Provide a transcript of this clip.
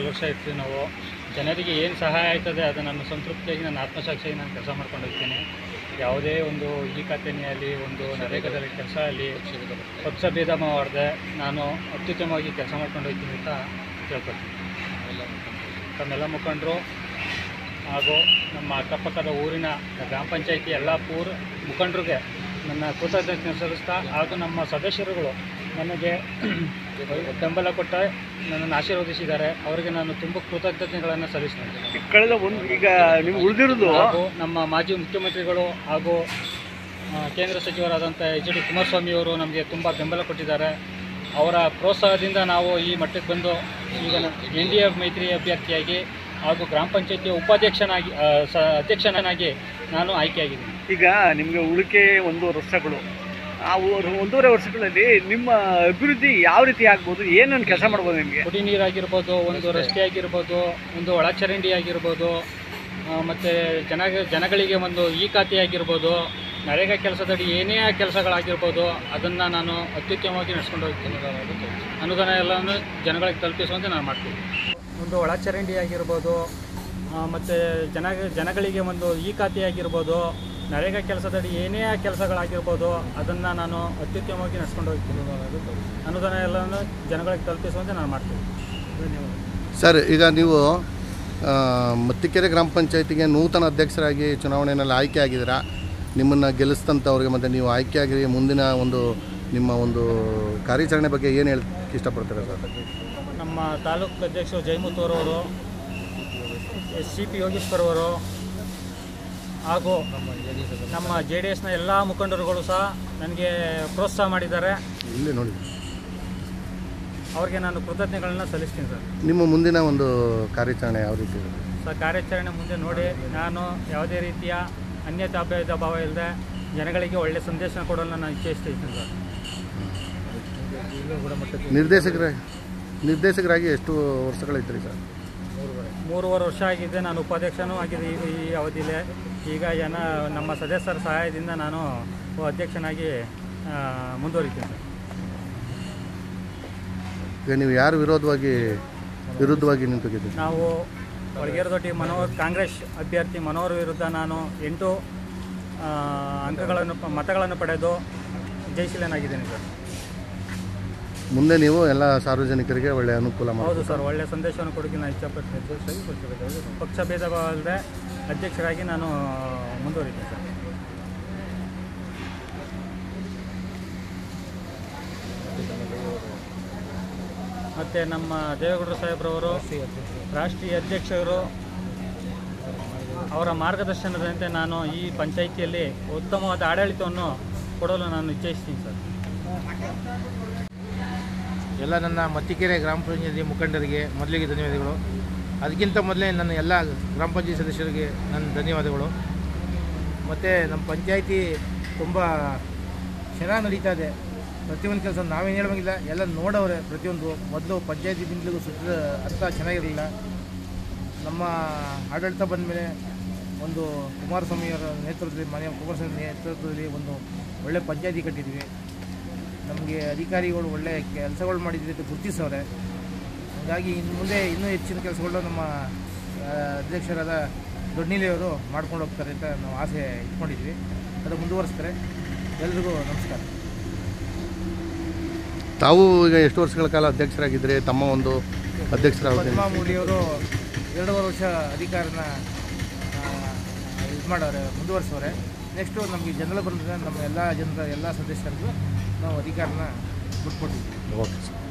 ವರ್ಷ ಇರ್ತೀವಿ ನಾವು. ಜನರಿಗೆ ಏನು ಸಹಾಯ ಆಯ್ತದೆ ಅದು ನನ್ನ ಸಂತೃಪ್ತಿಯಾಗಿ ನನ್ನ ಆತ್ಮಸಾಕ್ಷಿಯಾಗಿ ನಾನು ಕೆಲಸ ಮಾಡ್ಕೊಂಡು ಹೋಗ್ತೀನಿ. ಯಾವುದೇ ಒಂದು ಈ ಖಾತೆನೇ ಆಗಲಿ, ಒಂದು ನರೇಗಾದಲ್ಲಿ ಕೆಲಸ ಆಗಲಿ, ಪಕ್ಷ ಭೇದ ಮಾಡದೆ ನಾನು ಅತ್ಯುತ್ತಮವಾಗಿ ಕೆಲಸ ಮಾಡ್ಕೊಂಡು ಹೋಗ್ತೀನಿ ಅಂತ ಕೇಳ್ಕೊಳ್ತೀನಿ. ತಮ್ಮೆಲ್ಲ ಮುಖಂಡರು ಹಾಗೂ ನಮ್ಮ ಅಕ್ಕಪಕ್ಕದ ಊರಿನ ಗ್ರಾಮ ಪಂಚಾಯಿತಿ ಎಲ್ಲ ಮುಖಂಡರಿಗೆ ನನ್ನ ಕೃತಜ್ಞತೆ ಸಲ್ಲಿಸ್ತಾ, ಹಾಗೂ ನಮ್ಮ ಸದಸ್ಯರುಗಳು ನನಗೆ ಬೆಂಬಲ ಕೊಟ್ಟ ನನ್ನನ್ನು ಆಶೀರ್ವದಿಸಿದ್ದಾರೆ. ಅವರಿಗೆ ನಾನು ತುಂಬ ಕೃತಜ್ಞತೆಗಳನ್ನು ಸಲ್ಲಿಸ್ತೇನೆ. ಕಳೆದ ಈಗ ನೀವು ಉಳಿದಿರೋದು ಹಾಗೂ ನಮ್ಮ ಮಾಜಿ ಮುಖ್ಯಮಂತ್ರಿಗಳು ಹಾಗೂ ಕೇಂದ್ರ ಸಚಿವರಾದಂಥ ಎಚ್.ಡಿ. ಕುಮಾರಸ್ವಾಮಿಯವರು ನಮಗೆ ತುಂಬ ಬೆಂಬಲ ಕೊಟ್ಟಿದ್ದಾರೆ. ಅವರ ಪ್ರೋತ್ಸಾಹದಿಂದ ನಾವು ಈ ಮಟ್ಟಕ್ಕೆ ಬಂದು ಈಗ NDA ಮೈತ್ರಿ ಅಭ್ಯರ್ಥಿಯಾಗಿ ಹಾಗೂ ಗ್ರಾಮ ಪಂಚಾಯಿತಿಯ ಅಧ್ಯಕ್ಷನಾಗಿ ನಾನು ಆಯ್ಕೆಯಾಗಿದ್ದೀನಿ. ಈಗ ನಿಮಗೆ ಉಳಿಕೆ 1 ವರ್ಷಗಳು, ಆ 1.5 ವರ್ಷಗಳಲ್ಲಿ ನಿಮ್ಮ ಅಭಿವೃದ್ಧಿ ಯಾವ ರೀತಿ ಆಗ್ಬೋದು, ಏನೇನು ಕೆಲಸ ಮಾಡ್ಬೋದು? ನಿಮಗೆ ಕುಡಿ ನೀರಾಗಿರ್ಬೋದು, ಒಂದು ರಸ್ತೆ ಆಗಿರ್ಬೋದು, ಒಂದು ಒಳಚರಂಡಿ ಆಗಿರ್ಬೋದು, ಮತ್ತು ಜನಗಳಿಗೆ ಒಂದು ಈ ಖಾತೆ ಆಗಿರ್ಬೋದು, ನರೇಗಾ ಕೆಲಸದಡಿ ಏನೇ ಕೆಲಸಗಳಾಗಿರ್ಬೋದು ಅದನ್ನು ನಾನು ಅತ್ಯುತ್ತಮವಾಗಿ ನಡೆಸ್ಕೊಂಡು ಹೋಗ್ತೀನಿ. ಅನುದಾನ ಎಲ್ಲನೂ ಜನಗಳಿಗೆ ತಲುಪಿಸುವಂತೆ ನಾನು ಮಾಡ್ತೀನಿ. ಒಂದು ಒಳಚರಂಡಿ ಆಗಿರ್ಬೋದು, ಮತ್ತು ಜನಗಳಿಗೆ ಒಂದು ಈ ಖಾತೆ ಆಗಿರ್ಬೋದು, ನರೇಗಾ ಕೆಲಸದಡಿ ಏನೇ ಕೆಲಸಗಳಾಗಿರ್ಬೋದು ಅದನ್ನು ನಾನು ಅತ್ಯುತ್ತಮವಾಗಿ ನಡೆಸ್ಕೊಂಡು ಹೋಗ್ತೀನಿ. ಅನುದಾನ ಎಲ್ಲನೂ ಜನಗಳಿಗೆ ತಲುಪಿಸುವಂತೆ ನಾನು ಮಾಡ್ತೀನಿ. ಧನ್ಯವಾದ ಸರ್. ಈಗ ನೀವು ಮತ್ತಿಕೆರೆ ಗ್ರಾಮ ಪಂಚಾಯತಿಗೆ ನೂತನ ಅಧ್ಯಕ್ಷರಾಗಿ ಚುನಾವಣೆಯಲ್ಲಿ ಆಯ್ಕೆ ಆಗಿದ್ದೀರಾ. ನಿಮ್ಮನ್ನು ಗೆಲ್ಲಿಸಿದಂಥವ್ರಿಗೆ ಮತ್ತು ನೀವು ಆಯ್ಕೆಯಾಗಿ ಮುಂದಿನ ನಿಮ್ಮ ಕಾರ್ಯಾಚರಣೆ ಬಗ್ಗೆ ಏನು ಹೇಳಕ್ಕೆ ಇಷ್ಟಪಡ್ತೀರಾ ಸರ್? ನಮ್ಮ ತಾಲೂಕು ಅಧ್ಯಕ್ಷರು ಜಯಮುತ್ತೂರವರು, CP ಯೋಗೇಶ್ವರ್ ಅವರು ಹಾಗೂ ನಮ್ಮ JDSನ ಎಲ್ಲ ಮುಖಂಡರುಗಳು ಸಹ ನನಗೆ ಪ್ರೋತ್ಸಾಹ ಮಾಡಿದ್ದಾರೆ. ಇಲ್ಲೇ ನೋಡಿ, ಅವ್ರಿಗೆ ನಾನು ಕೃತಜ್ಞತೆಗಳನ್ನು ಸಲ್ಲಿಸ್ತೀನಿ ಸರ್. ನಿಮ್ಮ ಮುಂದಿನ ಕಾರ್ಯಾಚರಣೆ ಯಾವ ರೀತಿ ಇದೆ ಸರ್? ಕಾರ್ಯಾಚರಣೆ ಮುಂದೆ ನೋಡಿ ನಾನು ಯಾವುದೇ ರೀತಿಯ ಅನ್ಯತಾ ಭಾವ ಇಲ್ಲದೆ ಜನಗಳಿಗೆ ಒಳ್ಳೆಯ ಸಂದೇಶ ಕೊಡಲು ನಾನು ಇಚ್ಛಿಸ್ತೀನಿ ಸರ್. ನಿರ್ದೇಶಕರಾಗಿ ಎಷ್ಟು ವರ್ಷಗಳಿದ್ರಿ ಸರ್? 3.5 ವರ್ಷ ಆಗಿದೆ. ನಾನು ಉಪಾಧ್ಯಕ್ಷನೂ ಆಗಿದೆ ಈ ಅವಧಿಯಲ್ಲಿ. ಈಗ ನಮ್ಮ ಸದಸ್ಯರ ಸಹಾಯದಿಂದ ನಾನು ಅಧ್ಯಕ್ಷನಾಗಿ ಮುಂದುವರಿತೀನಿ ಸರ್. ಈಗ ನೀವು ಯಾರು ವಿರುದ್ಧವಾಗಿ ನಿಂತಿದ್ದೀರಿ? ನಾವು ಒಳಗೇರದೊಡ್ಡಿ ಕಾಂಗ್ರೆಸ್ ಅಭ್ಯರ್ಥಿ ಮನೋಹರ್ ವಿರುದ್ಧ ನಾನು 8 ಮತಗಳನ್ನು ಪಡೆದು ಜಯಶೀಲನಾಗಿದ್ದೇನೆ ಸರ್. ಮುಂದೆ ನೀವು ಎಲ್ಲ ಸಾರ್ವಜನಿಕರಿಗೆ ಒಳ್ಳೆಯ ಅನುಕೂಲ ಮಾಡಿ. ಹೌದು ಸರ್, ಒಳ್ಳೆಯ ಸಂದೇಶವನ್ನು ಕೊಡೋಕ್ಕೆ ನಾನು ಇಷ್ಟಪಡ್ತೀನಿ. ಪಕ್ಷ ಭೇದ ಅಲ್ಲದೆ ಅಧ್ಯಕ್ಷರಾಗಿ ನಾನು ಮುಂದುವರಿತೀನಿ ಸರ್. ಮತ್ತು ನಮ್ಮ ದೇವೇಗೌಡರು ಸಾಹೇಬ್ರವರು ರಾಷ್ಟ್ರೀಯ ಅಧ್ಯಕ್ಷರು, ಅವರ ಮಾರ್ಗದರ್ಶನದಂತೆ ನಾನು ಈ ಪಂಚಾಯಿತಿಯಲ್ಲಿ ಉತ್ತಮವಾದ ಆಡಳಿತವನ್ನು ಕೊಡಲು ನಾನು ಇಚ್ಛಿಸ್ತೀನಿ ಸರ್. ಎಲ್ಲ ನನ್ನ ಮತ್ತಿಕೆರೆ ಗ್ರಾಮ ಪಂಚಾಯತಿ ಮುಖಂಡರಿಗೆ ಮೊದಲಿಗೆ ಧನ್ಯವಾದಗಳು. ಅದಕ್ಕಿಂತ ಮೊದಲೇ ನನ್ನ ಎಲ್ಲ ಗ್ರಾಮ ಪಂಚಾಯತ್ ಸದಸ್ಯರಿಗೆ ನನ್ನ ಧನ್ಯವಾದಗಳು. ಮತ್ತು ನಮ್ಮ ಪಂಚಾಯಿತಿ ತುಂಬ ಚೆನ್ನಾಗಿ ನಡೀತಾ ಇದೆ. ಪ್ರತಿಯೊಂದು ಕೆಲಸ ನಾವೇನು ಹೇಳೋಂಗಿಲ್ಲ, ಎಲ್ಲ ನೋಡೋರೆ ಪ್ರತಿಯೊಂದು. ಮೊದಲು ಪಂಚಾಯತಿ ಬಿಂದಿಗೂ ಸುತ್ತ ಅರ್ಥ ಚೆನ್ನಾಗಿರಲಿಲ್ಲ. ನಮ್ಮ ಆಡಳಿತ ಬಂದ ಮೇಲೆ ಒಂದು ಕುಮಾರಸ್ವಾಮಿಯವರ ನೇತೃತ್ವದಲ್ಲಿ, ಕುಮಾರಸ್ವಾಮಿ ನೇತೃತ್ವದಲ್ಲಿ ಒಂದು ಒಳ್ಳೆ ಪಂಚಾಯತಿ ಕಟ್ಟಿದ್ವಿ. ನಮಗೆ ಅಧಿಕಾರಿಗಳು ಒಳ್ಳೆ ಕೆಲಸಗಳು ಮಾಡಿದ್ವಿ ಅಂತ ಗುರುತಿಸೋರೆ. ಹಾಗಾಗಿ ಇನ್ನು ಮುಂದೆ ಇನ್ನೂ ಹೆಚ್ಚಿನ ಕೆಲಸಗಳು ನಮ್ಮ ಅಧ್ಯಕ್ಷರಾದ ದೊಡ್ಡನೀಲಿಯವರು ಮಾಡ್ಕೊಂಡು ಹೋಗ್ತಾರೆ ಅಂತ ನಾವು ಆಸೆ ಇಟ್ಕೊಂಡಿದ್ವಿ. ಅದು ಮುಂದುವರಿಸ್ತಾರೆ. ಎಲ್ರಿಗೂ ನಮಸ್ಕಾರ. ತಾವು ಈಗ ಎಷ್ಟು ವರ್ಷಗಳ ಕಾಲ ಅಧ್ಯಕ್ಷರಾಗಿದ್ದರೆ? ತಮ್ಮ ಅಧ್ಯಕ್ಷರ ಮೂಲಿಯವರು 2.5 ವರ್ಷ ಅಧಿಕಾರನ ಮಾಡೋರೆ, ಮುಂದುವರಿಸೋರೆ. ನೆಕ್ಸ್ಟು ನಮಗೆ ಜನರು ಬಂದರೆ ನಮ್ಮ ಎಲ್ಲ ಸದಸ್ಯರಿಗೂ ನಾವು ಅಧಿಕಾರನ ಬಿಟ್ಕೊಟ್ಟಿದ್ವಿ. Okay sir.